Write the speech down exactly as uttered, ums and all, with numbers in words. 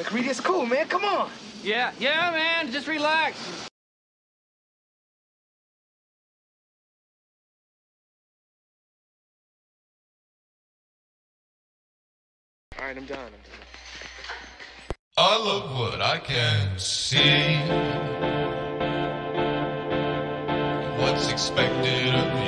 McCready, it's cool, man. Come on. Yeah, yeah, man. Just relax. All right, I'm done. I'm done. I love what I can see. What's expected of me?